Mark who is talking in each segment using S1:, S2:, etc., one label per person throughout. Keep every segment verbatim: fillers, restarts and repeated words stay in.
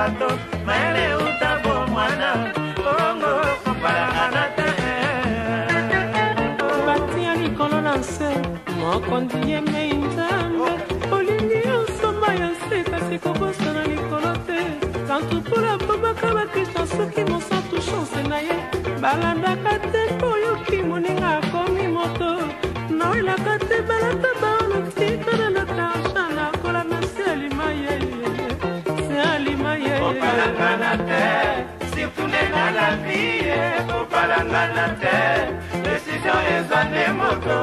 S1: bato maele utabo mwana Kongo kopalanga te
S2: batia likolo na nse mokondi ye mei nzambe olingi osomba ya nse kasi kokosa na likolo te kantu mpona babaka bakristo soki mosantu chance na ye balandaka te mpo oyoki moninga akomi moto naoelaka te balata baono tikana na tarsha nakola mesi alima ye se alima ye
S1: kopalanga te surtout nde na la vie kopalanga te décision eza nde moto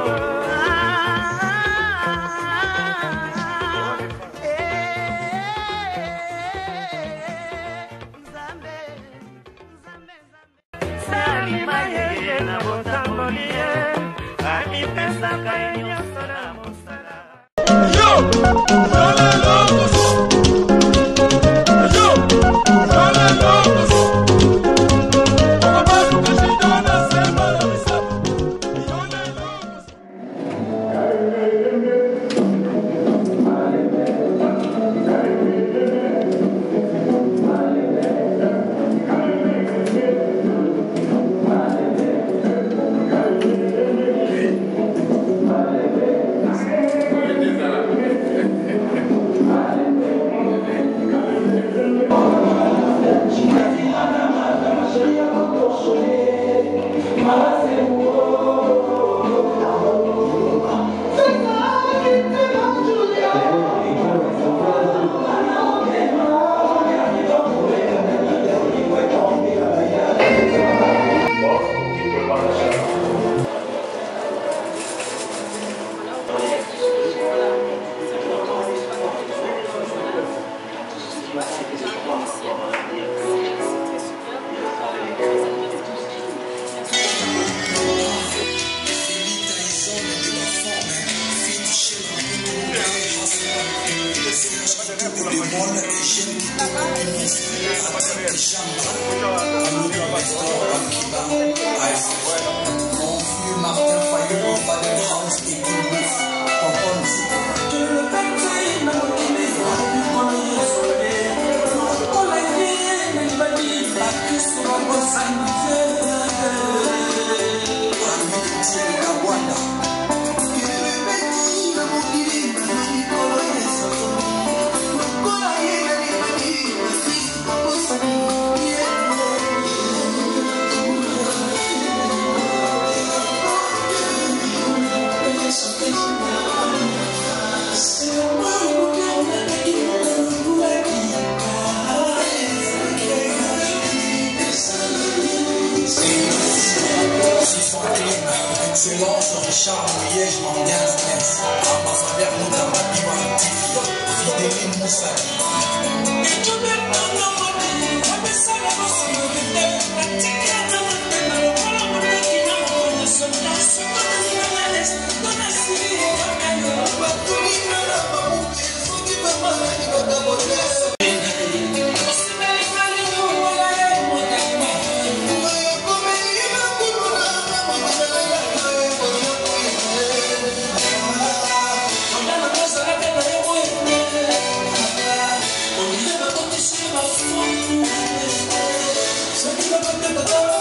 S3: Thank you.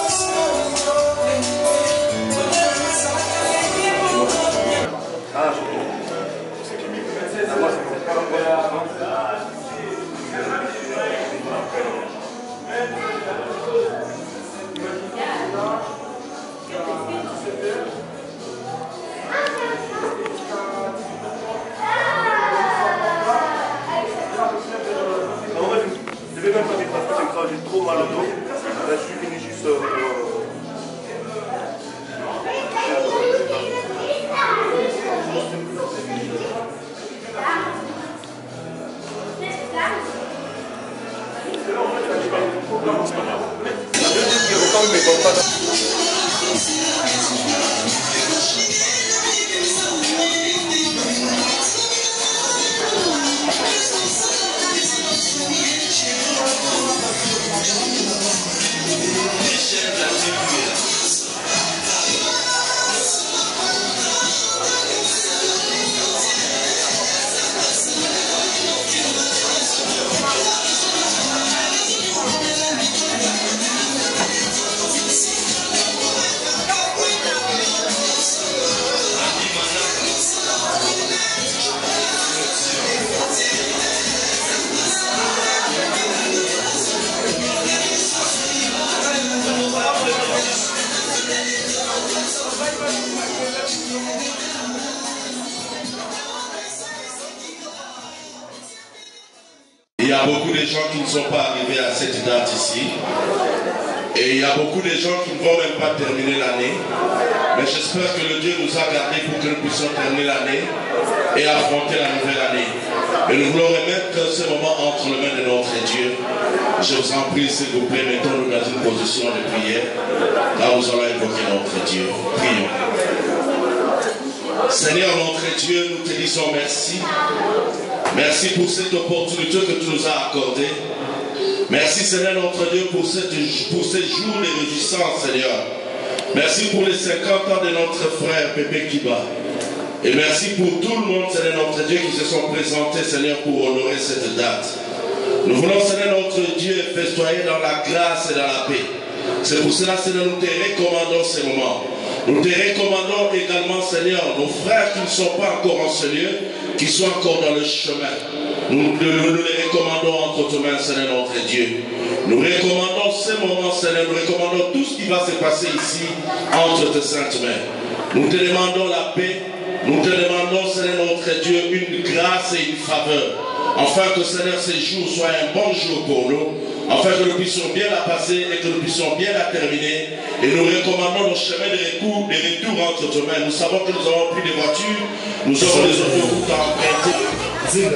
S3: Il y a beaucoup de gens qui ne sont pas arrivés à cette date ici. Et il y a beaucoup de gens qui ne vont même pas terminer l'année. Mais j'espère que le Dieu nous a gardés pour que nous puissions terminer l'année et affronter la nouvelle année. Et nous voulons remettre ce moment entre les mains de notre Dieu. Je vous en prie, s'il vous plaît, mettons-nous dans une position de prière. Là, nous allons évoquer notre Dieu. Prions. Seigneur notre Dieu, nous te disons merci. Merci pour cette opportunité que tu nous as accordée. Merci Seigneur notre Dieu pour, cette, pour ces jours de réjouissance, Seigneur. Merci pour les cinquante ans de notre frère Pépé Kiba. Et merci pour tout le monde, Seigneur notre Dieu, qui se sont présentés, Seigneur, pour honorer cette date. Nous voulons, Seigneur notre Dieu, festoyer dans la grâce et dans la paix. C'est pour cela, Seigneur, nous te recommandons ces moments. Nous te recommandons également, Seigneur, nos frères qui ne sont pas encore en ce lieu, qui sont encore dans le chemin. Nous, nous, nous les recommandons entre tes mains, Seigneur notre Dieu. Nous recommandons ces moments, Seigneur, nous recommandons tout ce qui va se passer ici entre tes saintes mains. Nous te demandons la paix, nous te demandons, Seigneur notre Dieu, une grâce et une faveur, afin que, Seigneur, ces jours soient un bon jour pour nous, afin que nous puissions bien la passer et que nous puissions bien la terminer. Et nous recommandons nos chemins de retour, de retour entre tes mains. Nous savons que nous avons pris des voitures, nous aurons des autoroutes à emprunter.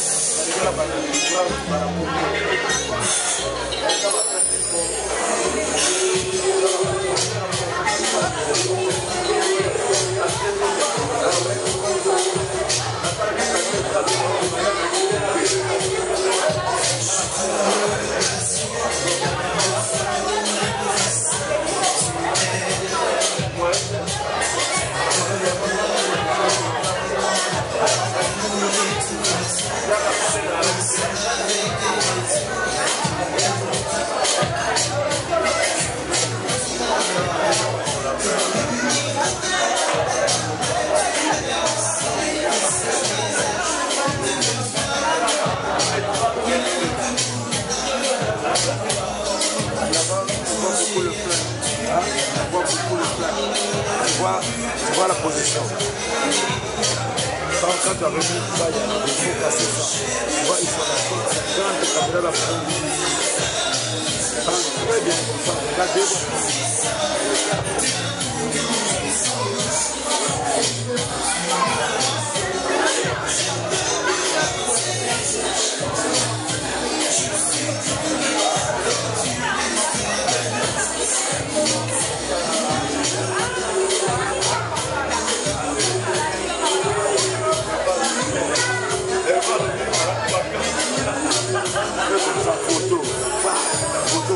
S4: Tu vois la position. Quand, quand tu as remis le bas, il faut passer ça. Tu vois, il faut la chose. Quand tu as caméra la première. Très bien comme ça. Regardez. Photo, photo,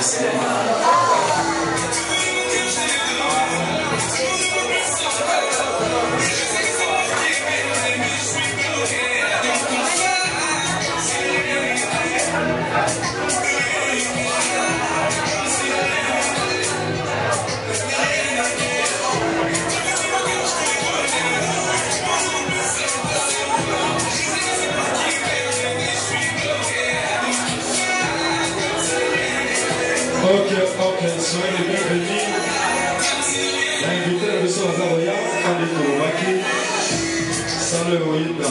S5: Ok, ok, soyez les bienvenus. L'invité de son Azaroya, Kande Kolomaki, sans le Oïda.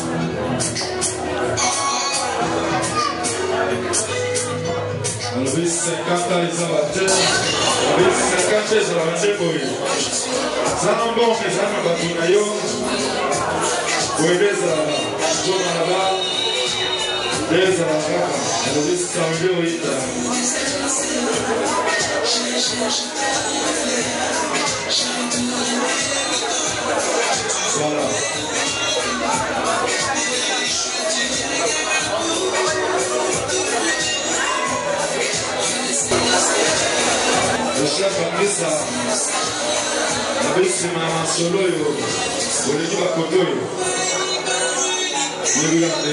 S5: Alors, oui, cinquante ans, ils ont la terre. Oui, cinquante ans, ils ont la terre. Ça n'a bon, mais ça n'a pas tout naïo. Oui, mais ça, je m'en là-bas. Mais ça n'a pas. Alors, oui, sans le Oïda. Voilà. Le chef a mis ça. Avec ce maman solo, il a dit à côté. Il a dit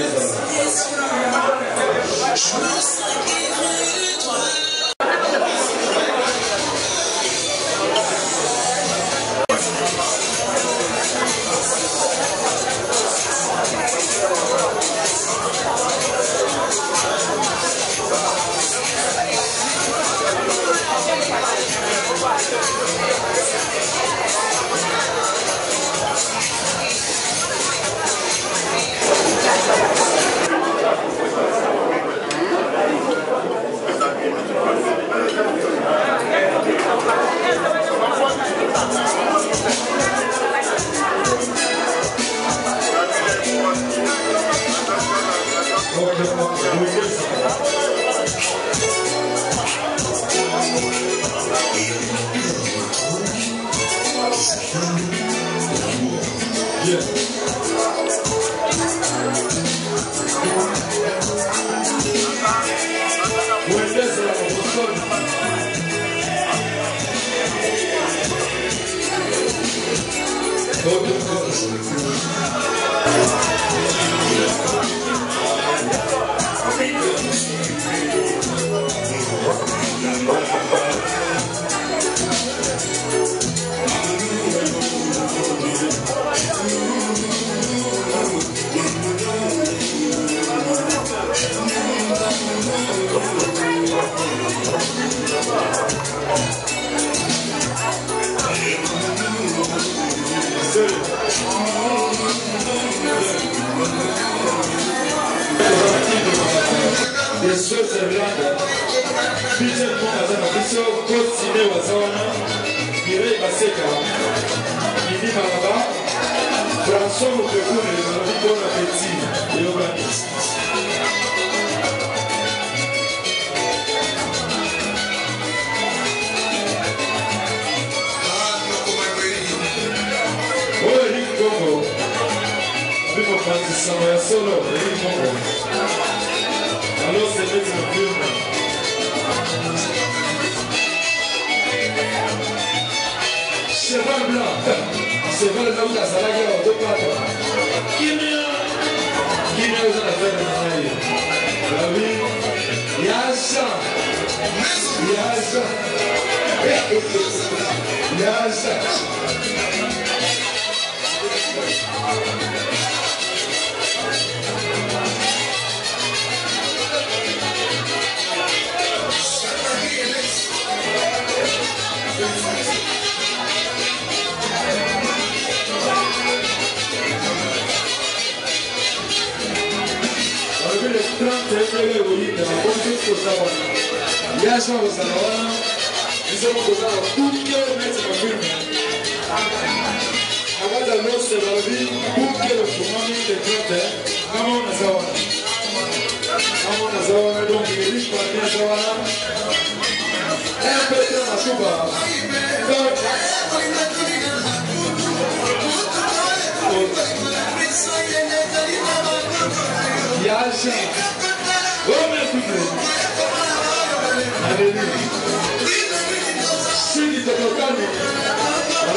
S5: Hallelujah.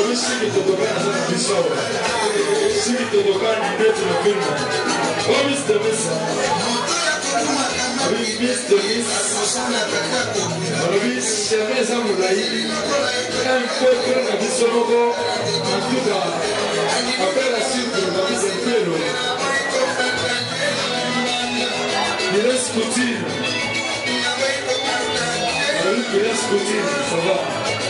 S5: Alors, si tu te dois à la puissance, si tu te dois à l'idée de le film, oh, Miss Davis, oui, Miss Davis, alors, oui, c'est un peu ça, vous l'avez, un peu près la vie sur le corps, en tout cas, après la suite de la vie, c'est un peu long. Il laisse Poutine. Alors, il laisse Poutine, ça va.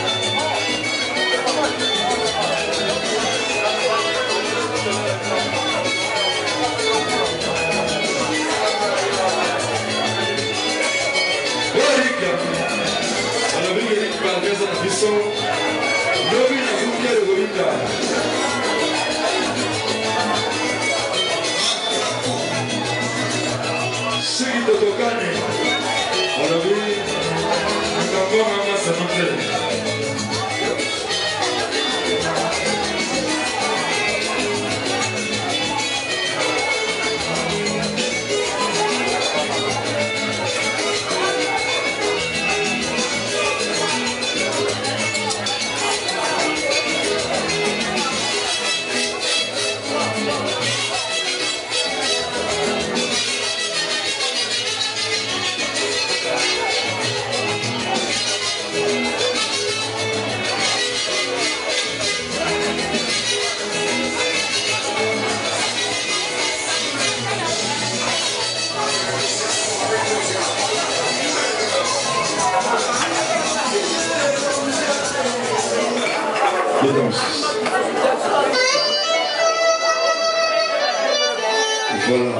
S5: Voilà.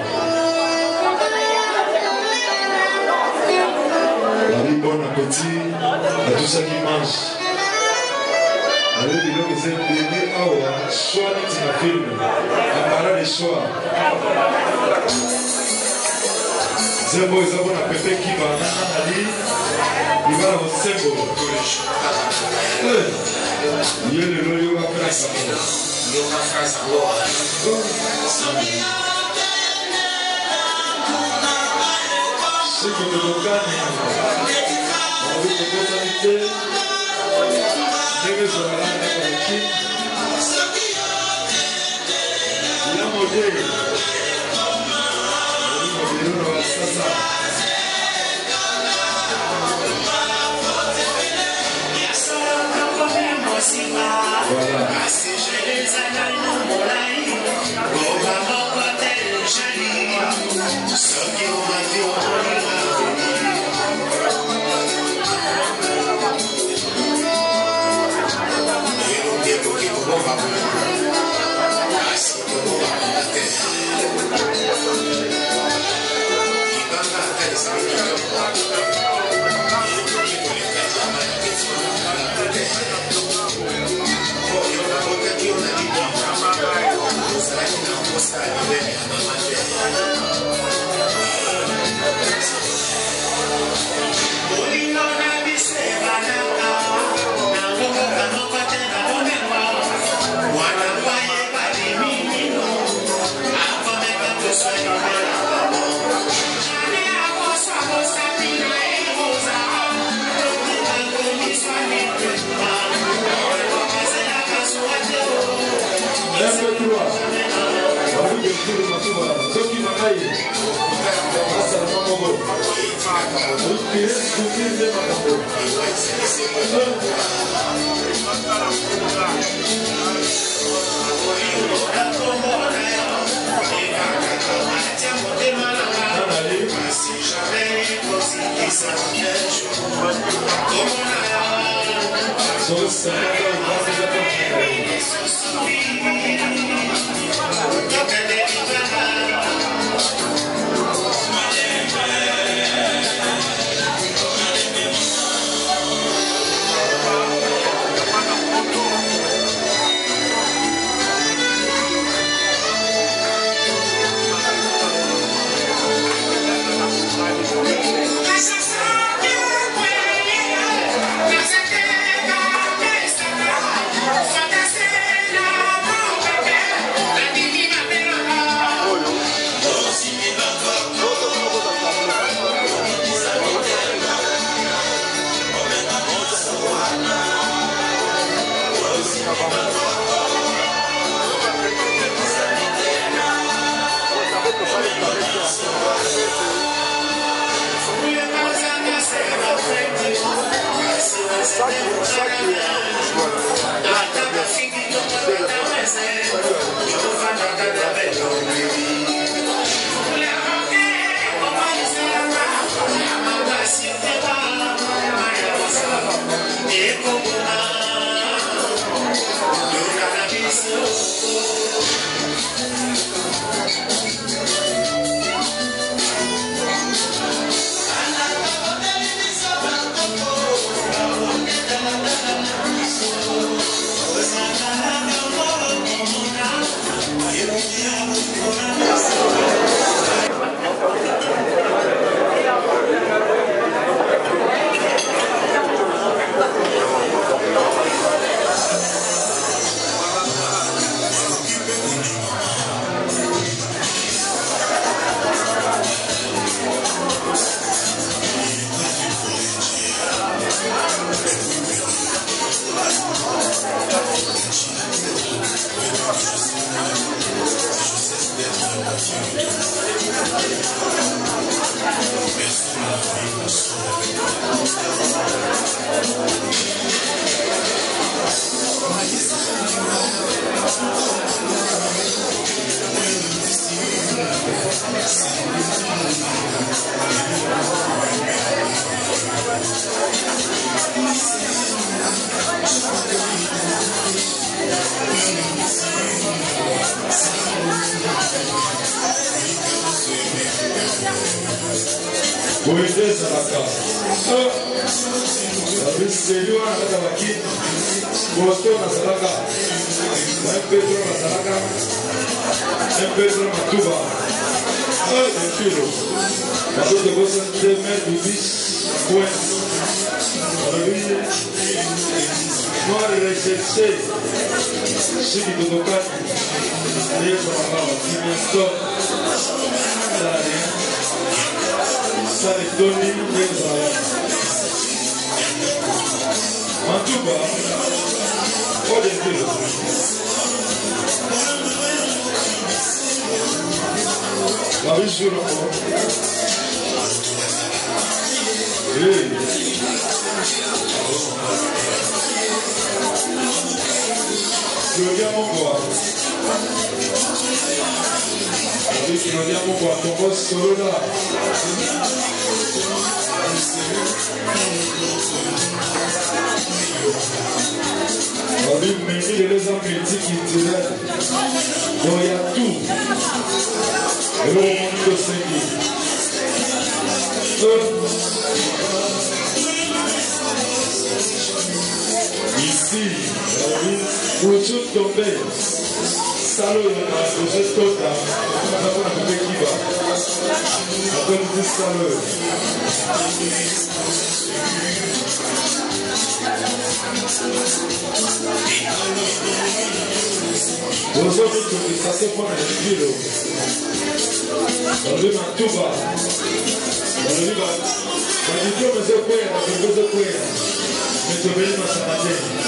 S5: Allez, bon appétit à tous ceux qui mangent. Allez, dis-donc que c'est béni à soit dans un film, à parler de soi. C'est bon, c'est bon appétit qui va aller. Il va au symbole. Il y a le loyo à faire ça. Ce que nous gagnons, avec les possibilités, dès sur la langue de la Chine, il y a un modèle. Il y a un modèle de ça. Voilà.
S6: Yes,
S5: Kuendeza na kazi. Abiseliwa na tabaki. Bosto na salaka. Pedro na salaka. Pedro na tuba. Ah, enfilo. Parce que vous êtes des mains du bis. Point. Alléluia. Moi, les chercher. Ce qui te toque. Les parents qui me stoppent. Salidoni Bezala Mantuba Odezilo Babishuro Hey Gloria Mongoa Gloria Mongoa Tomos Sorola On dit mais les hommes multiculturels. Donc il y a tout. Et le monde de Séguy. Ici, pour tout tomber, salaud, je suis total. On a pas de qui va. On peut dire salaud. Os homens que estão se formando em Vilo, ali na Tuba, ali na mas então mas eu conheço, mas eu conheço, muito bem na Samadê.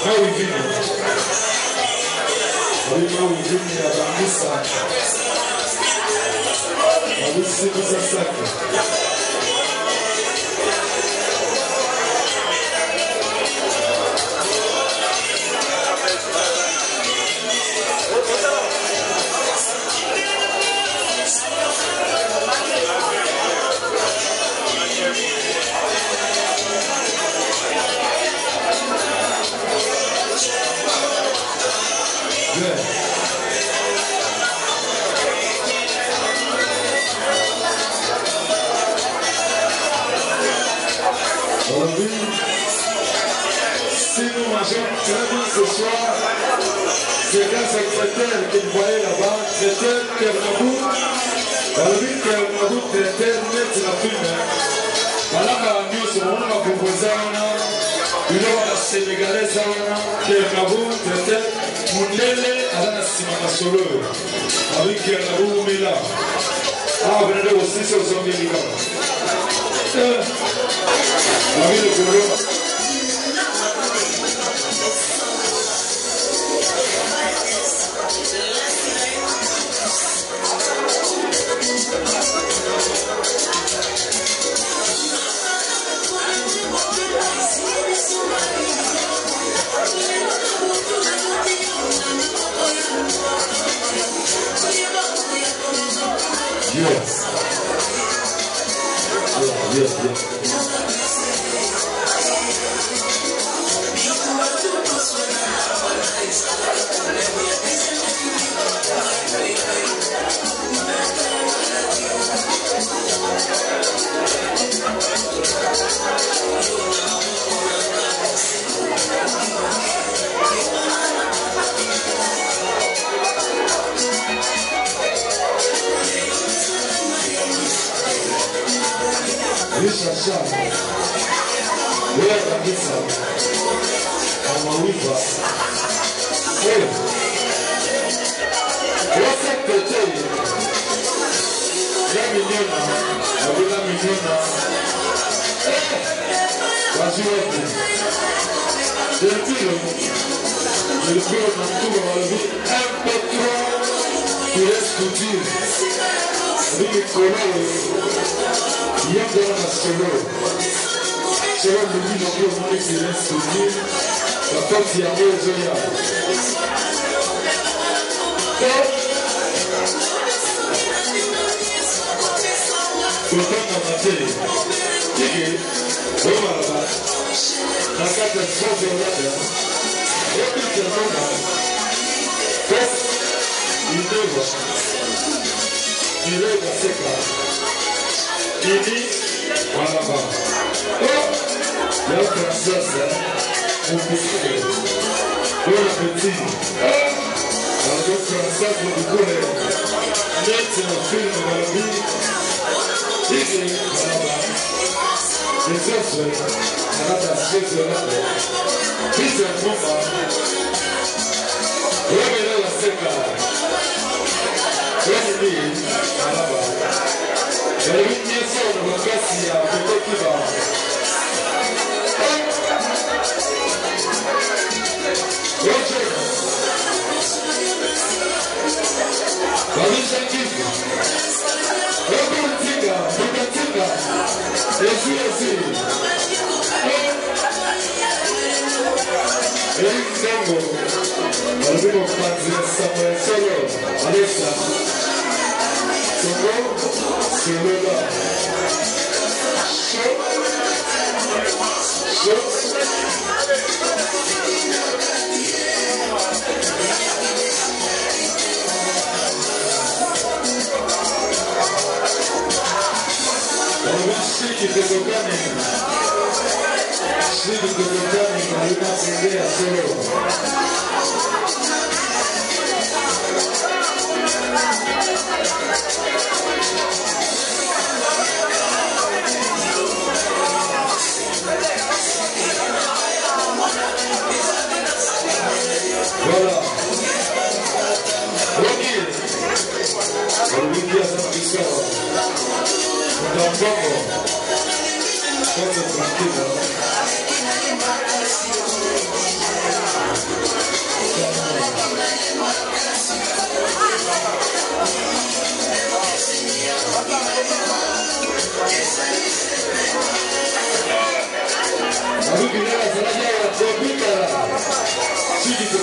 S5: Mawivini. Abi mawivini ya bambisa. Abi siku sasaka. Si nous mangeons très bien ce soir, c'est grâce au traiteur que vous voyez là-bas, traiteur Kernabou. Aujourd'hui, Kernabou, traiteur net la fume. Voilà, nous sommes là pour vous amener. Il y a un Sénégalais, Kernabou, traiteur, Moulele, Adana Simana Solo. Avec Kernabou, Mila. Ah, vous venez aussi sur le zombie. La vie de Koro. Yes. Yeah, yeah, yeah. Risha wewe kabisa amawiva wewe wasa pete ya miliona abula miliona wajua depuis le plus na mtuba walabi un patron qui reste couture avec colère il y a de la solo solo le dit non plus on qui reste couture la porte y a deux zoya Kutana materi Kiki Umara Nakata Sozo Rada Obi Kenona Kos Ineva Ineva Seka Ini Wanaba Oh Y'a Fransasa Mupike Bon appétit Oh Algo Fransasa Mupike Neti na film Malabi Ike Wanaba Les autres Nakata Sozo Rada Pizza Mumba Wemele la Seka Wemele Wanaba Wemele Sono Wakasi ya Kutokiba Ocho Wamisha Kifu Oku Mtinga Mtinga Esi Esi Eric Zango Alvino Panzia Samuel Solo Alessa Songo Solola Show Show Shiki de Dogani Shiki de Dogani Marina Sindea Solo Voilà Rocky Rocky a San Cristóbal Tampoco Cosa tranquila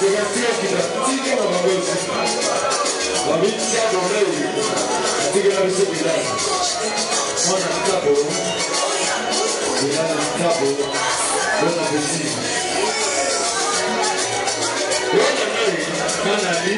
S5: Sébastien qui t'a tigé dans la bouche. La vie de ça dans l'œil. La tigé dans le village. Moi, j'ai un capot. Il a un capot. Bon appétit. Bon appétit. Canali.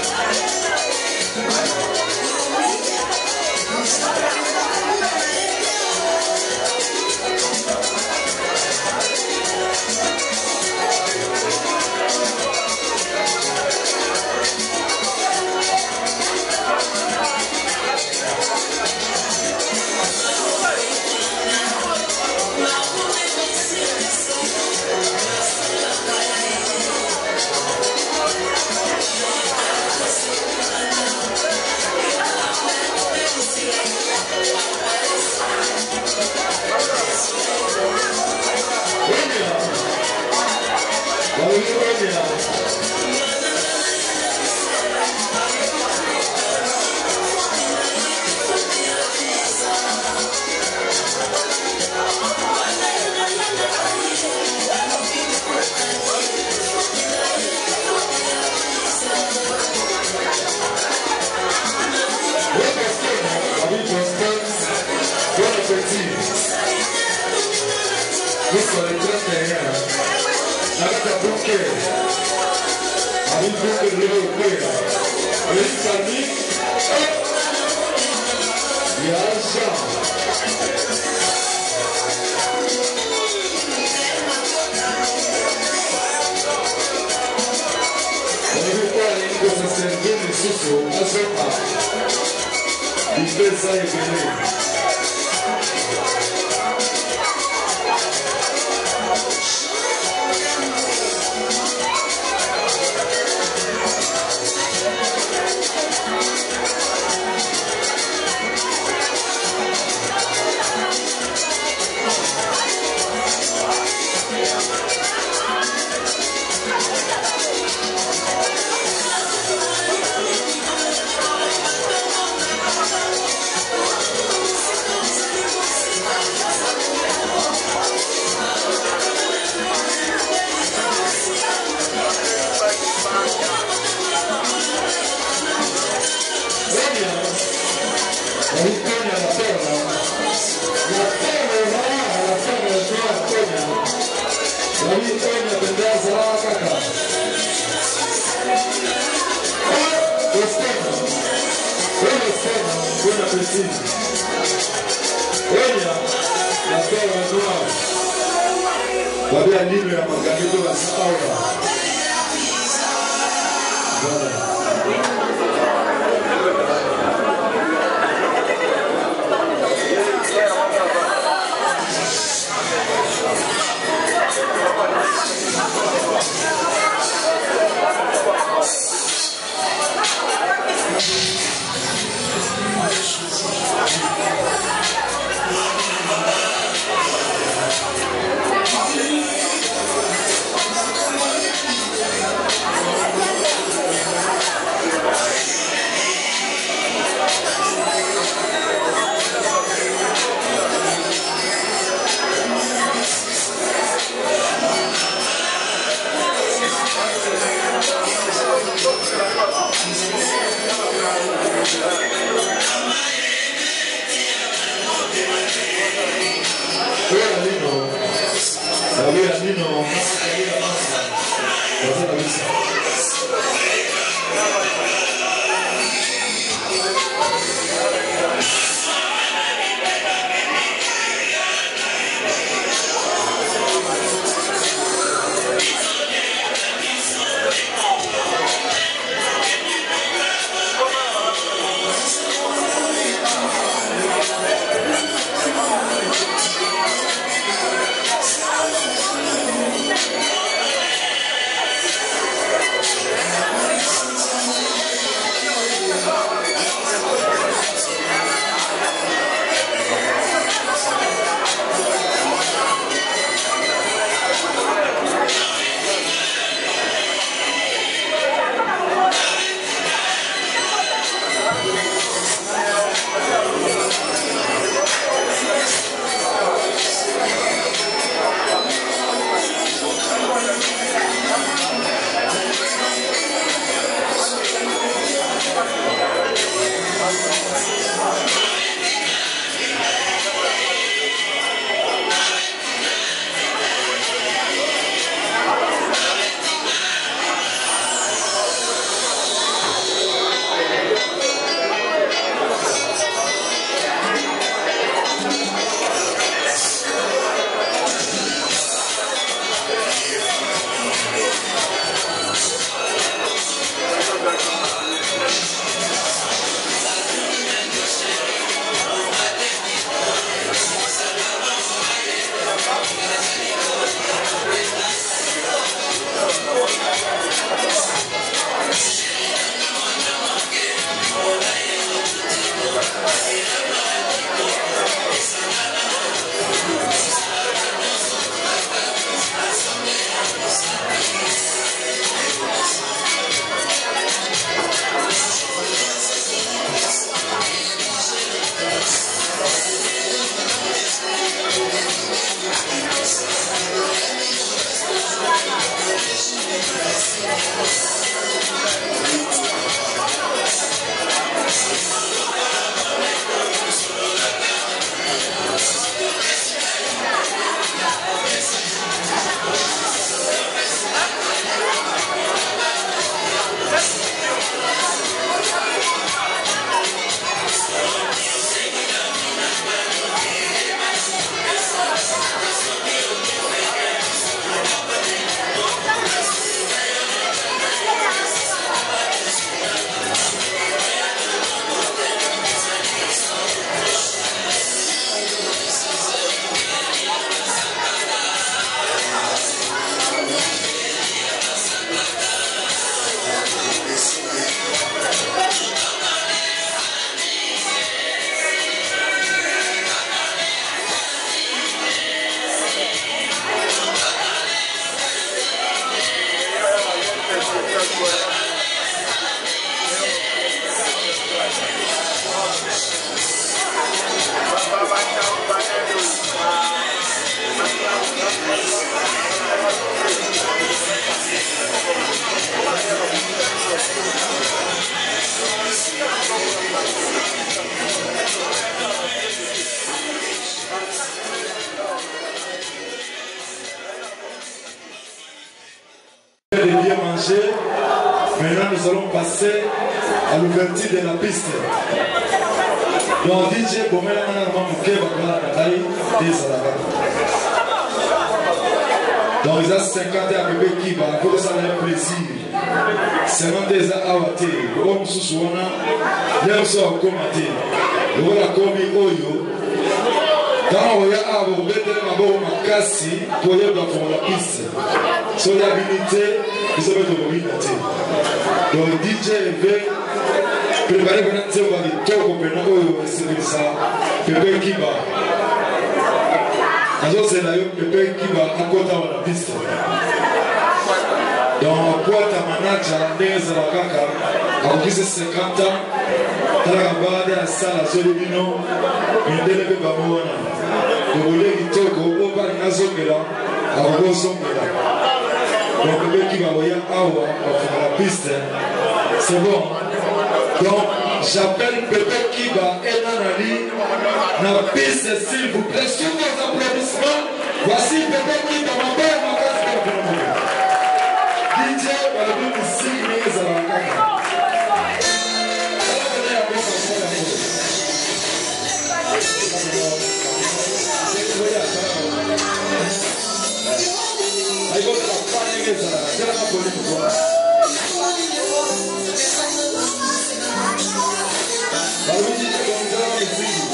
S5: Questo è il trenta e uno. Avete buche. Avete buche di europea. Avete calmi. Yasha. Avete qua in questa stagione su su a sopra. Difesa e bene. Babia libre ya maganito la saura.
S6: Thank you.
S5: De bien manger. Maintenant, nous allons passer à l'ouverture de la piste. Donc, D J Bomela Mouké Bakala Nakaï, des Salaka. Donc, ils ont cinquante à bébé qui va, pour ça, un plaisir. cinquante des Awate, comme Sousouana, l'air sort comme Maté. Le voilà comme Oyo. Quand on y a un bébé de ma Makasi, pour y avoir la piste. Sur l'habilité, ils ont besoin de mobilité. Donc, D J veut préparer pour nous dire que tout le monde est ça. Pépé Kiba. Alors, c'est là que Pépé Kiba a côté de la piste. Donc, pour ta manager, Nez Rakaka, a occupé cinquante ans. Dans la bande à la salle, à Solomino, il ne devait pas mourir. Donc, on est Toko, au bas de la zone là, à Rosso. Donc, le mec qui va envoyer un hour pour la piste, c'est bon. Donc, j'appelle Pépé Kiba et Nanali dans la piste, s'il vous plaît. Sous vos applaudissements, voici Pépé Kiba, mon père, ma casse pour le monde. D J, on va le musique, mais ça va caca. Aí vou tapar a igreja, será que eu vou limpar? Vai me dizer como será o filho.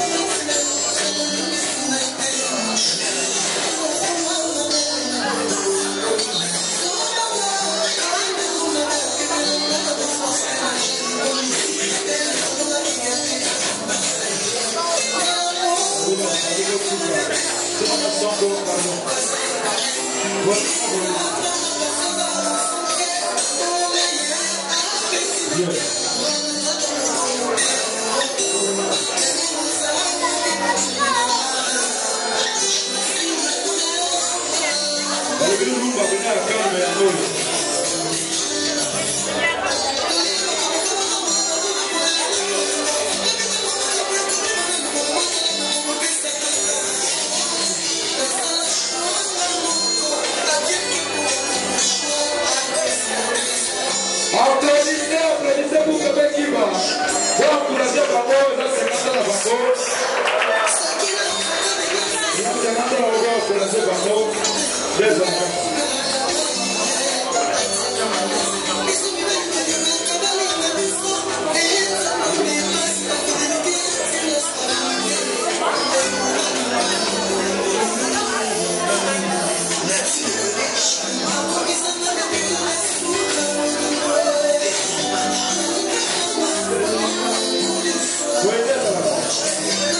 S5: Applaudissez, applaudissez pour Pépé Kiba. Vous encouragez Bango, vous avez cinquante ans à Bango. Vous avez cinquante ans à Bango, vous encouragez Bango. Des enfants. Wait a minute.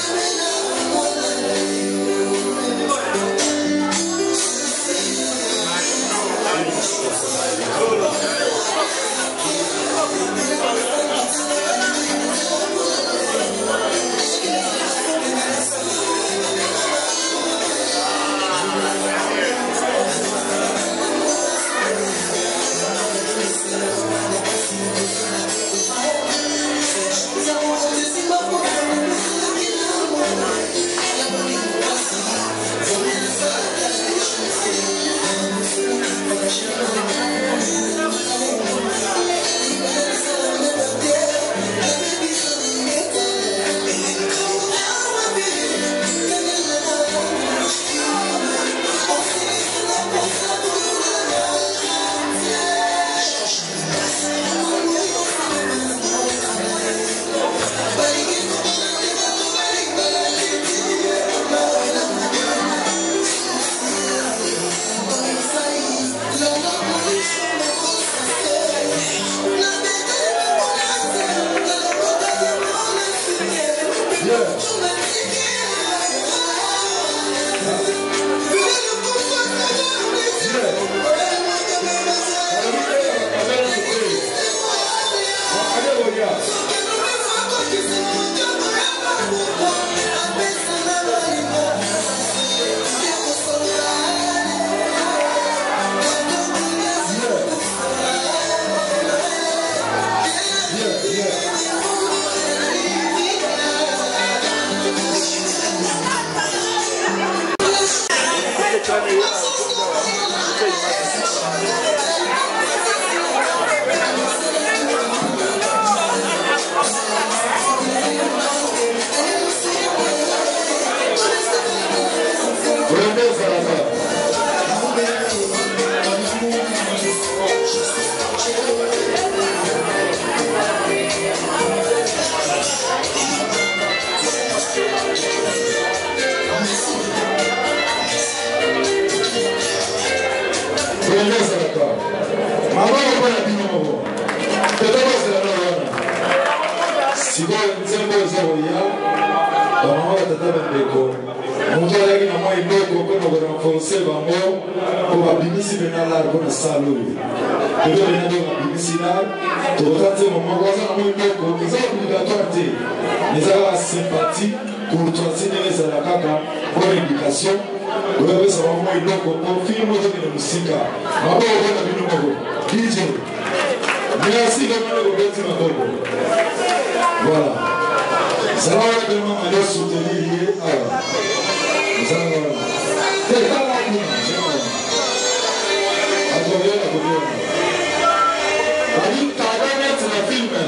S5: sikoyo nzembo eza koya bamama batata bandeko moto ayaki na mwa eloko mpona korenforce bango po babimisi mpena lar mpona sala oyo toto pena nde babimisi lar tokota te mamako aza na mwa eloko eza obligatoire te eza kaka sympathie courtoisie ndenge ezala kaka mpona éducation oyapesa bamwa eloko mpo filme ozokende mosika maboko mpona bino moko dj merci kamane kobeti maboko voilà zala wana tellement mali soutenir ye awa zala wana te tala kuna akobiona akobiona adi taga net na filme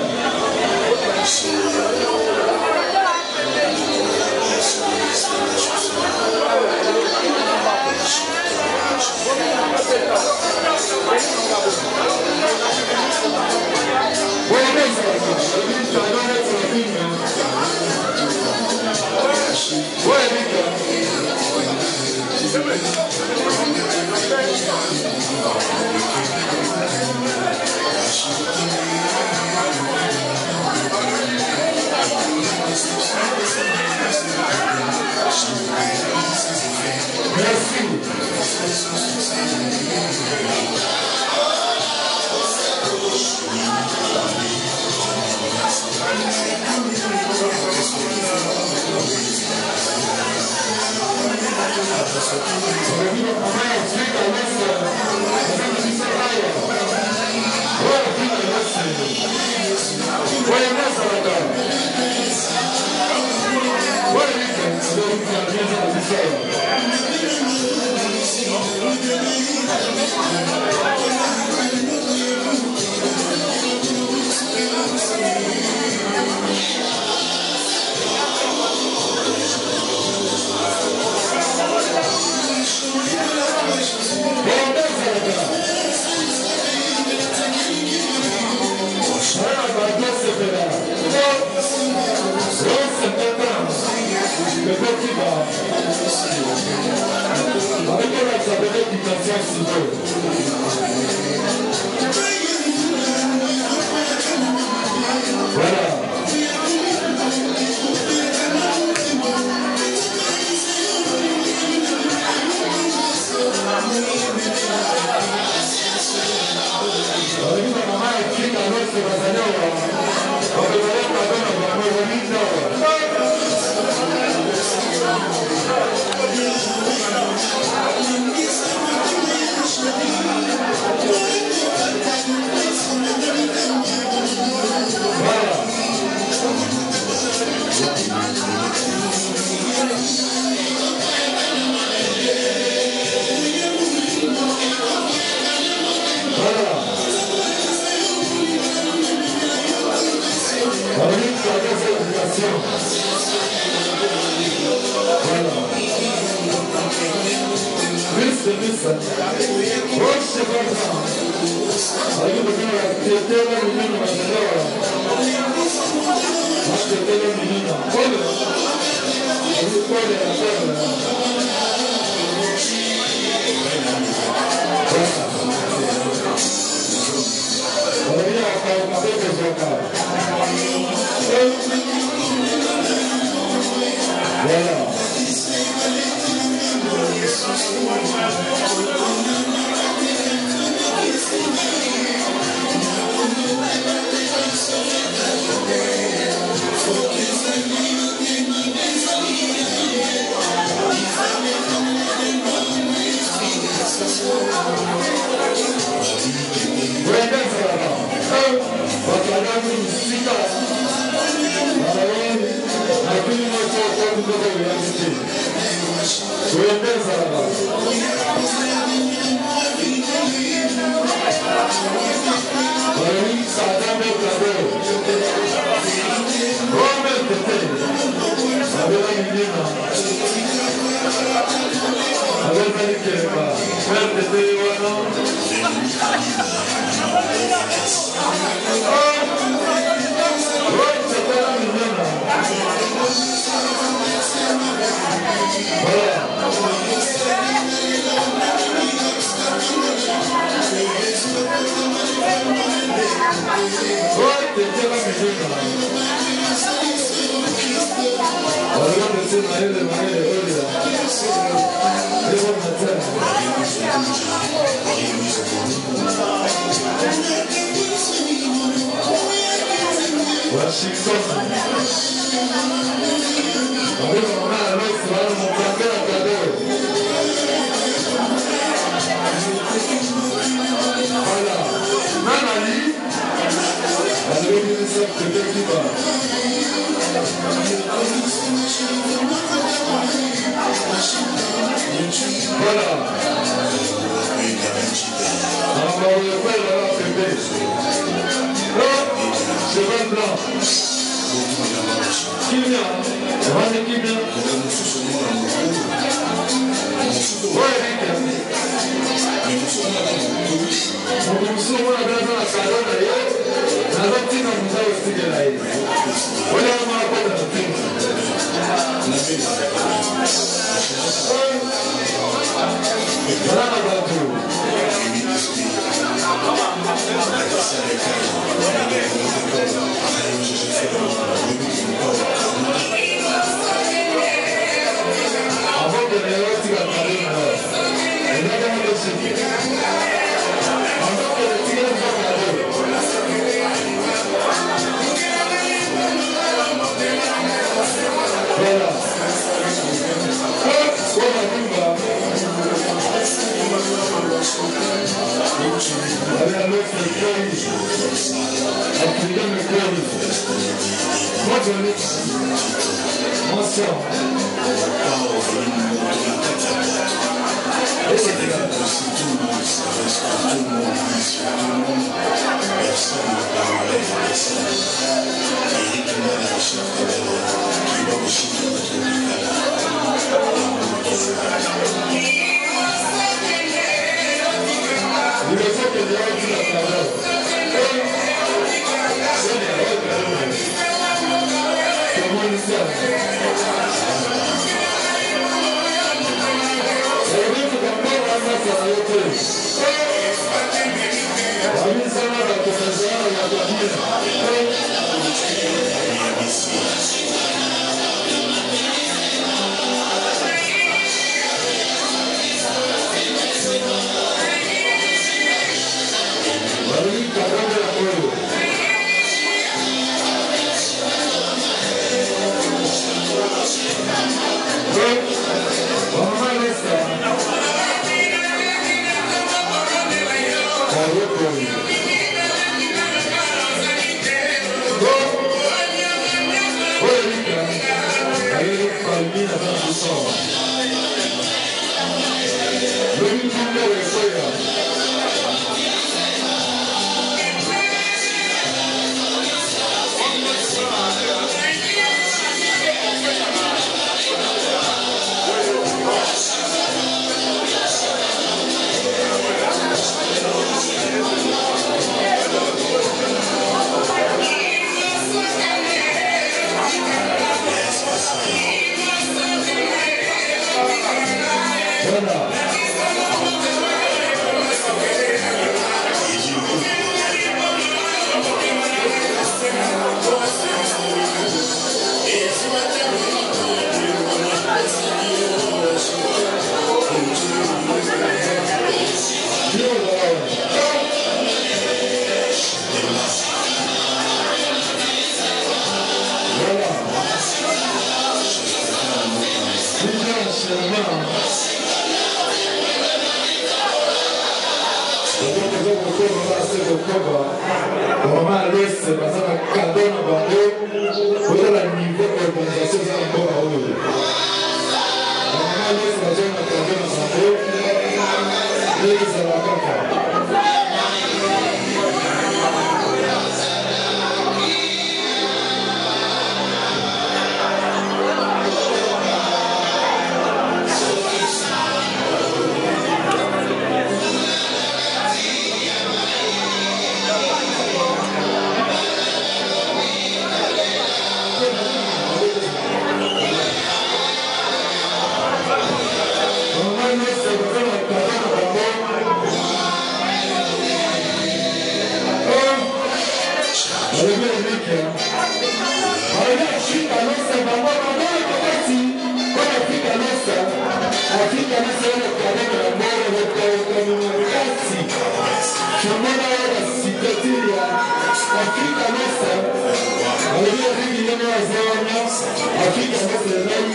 S6: Hallelujah. Hallelujah.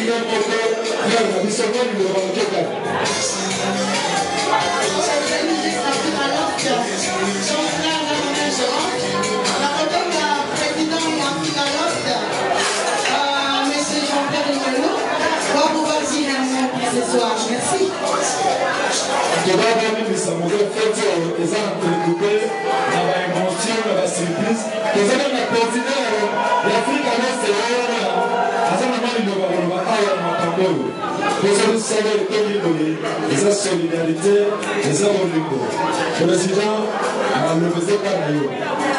S5: président Moko, frère, la mission de l'Europe.
S6: Ce soir, merci.
S5: Tu vas avoir mis ça, mon gars, fait les gens préoccupés, on va invention, on va surprise. Tu sais, on a continué l'Afrique à l'Est, c'est là, à ce moment, il va y avoir un Macambo. Pour ça, vous savez, le pays de les solidarité, les abonnés. Le président, on ne le faisait pas d'ailleurs.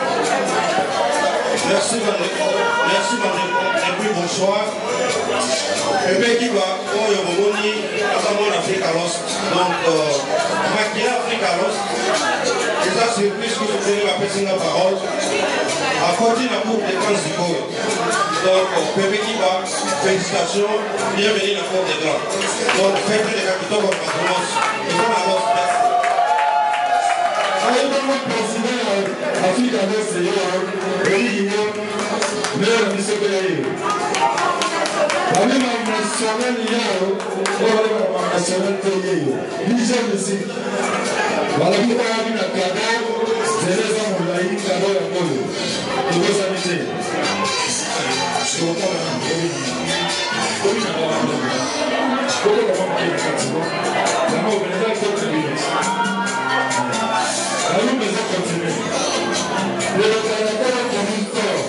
S3: Merci, merci, et puis bonsoir. Et bien, qui va, oh, il y a mon moni, à l'Afrique à l'Ouest. Donc, maquiller l'Afrique à l'Ouest. C'est ça, c'est plus que je tenais ma personne la parole. À côté de la Coupe des Grands du Corps. Donc, Pépé qui va, félicitations, bienvenue à la Cour des Grands. Donc, faites les capitaux comme patronage. Ils vont à l'Ouest, merci.
S5: Allez, dans le président Afrique à l'Ouest, c'est eux, meilleur ministre de l'Aïe. La même nationale, il y a la nationale payée. Niger musique. Voilà, vous avez vu la cadeau, c'est les hommes de l'Aïe, cadeau et Polo. Et vos amitiés. Je suis content de vous. Comme il y a un homme, comme il y a un homme qui est fatiguant, la mort de l'État continue. La mort de l'État continue. Le Canada continue fort.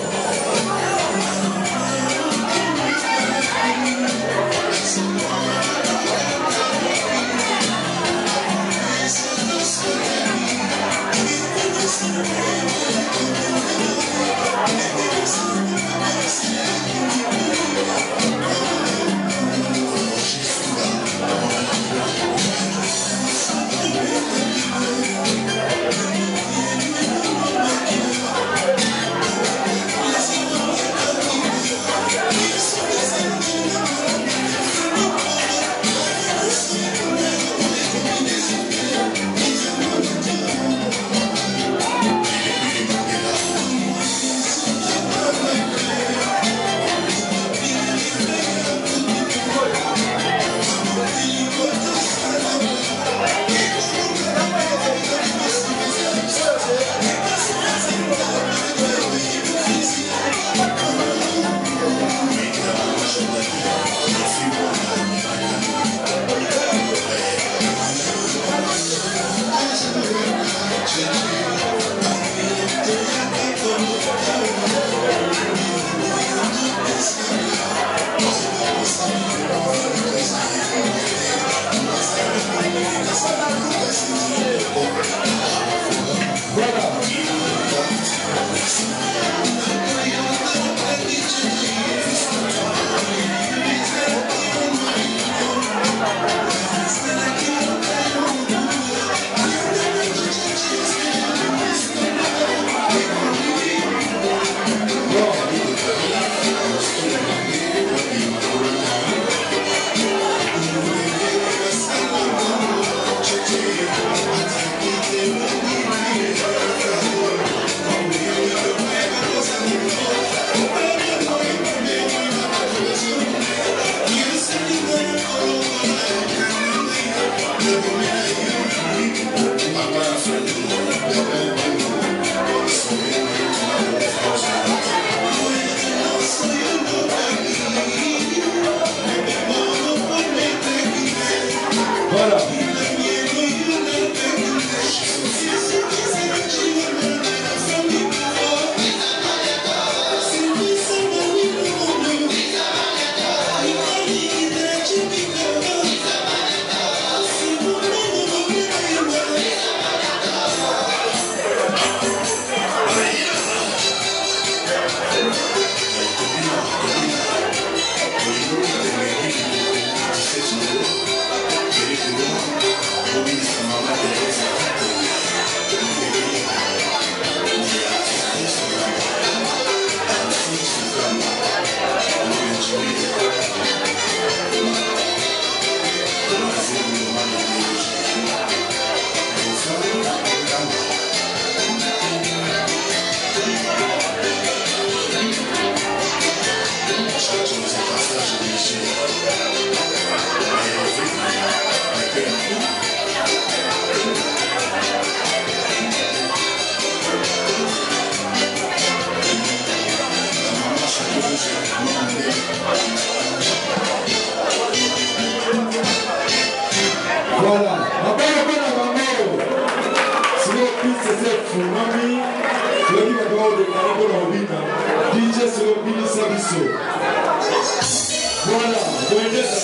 S5: ordre pour l'obina. D J c'est le Bini Sabiso. Voilà, voyez ça.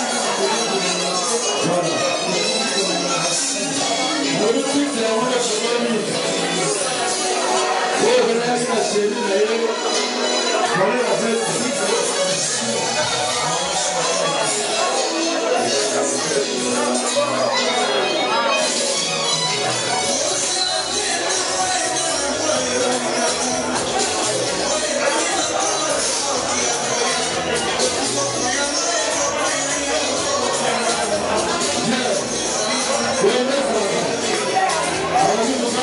S5: Voilà. On le dit que la route est famille. Oh, venez à la chérie, d'ailleurs. Voilà la fête.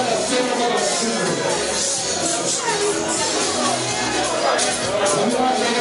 S5: I'm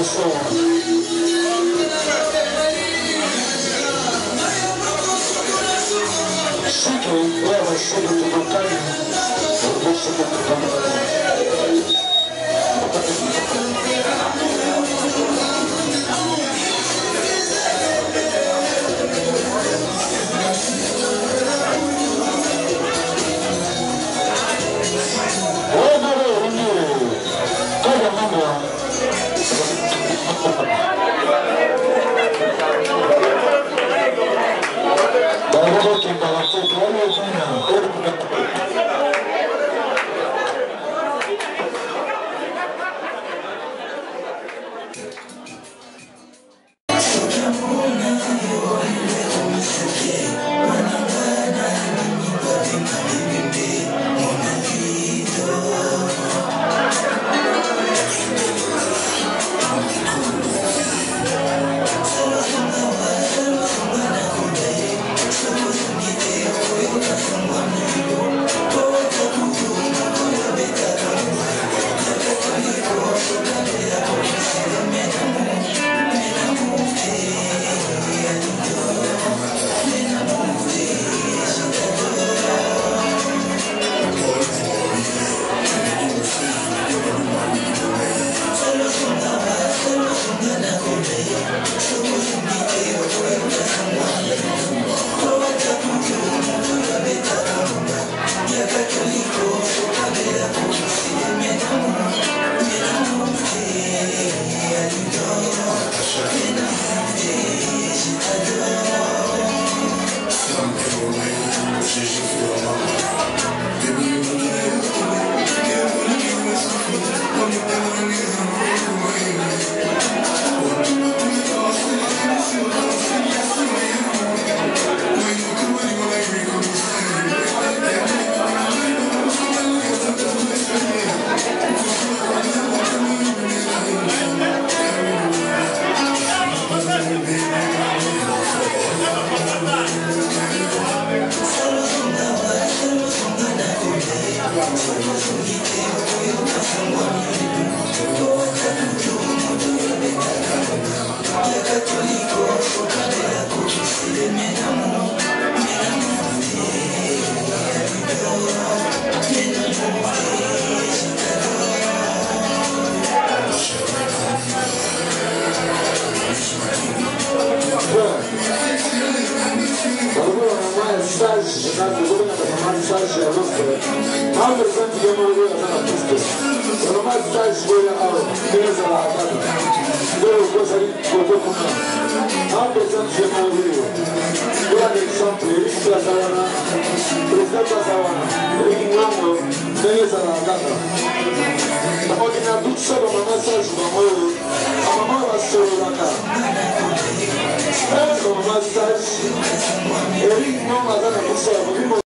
S4: Eric não, mas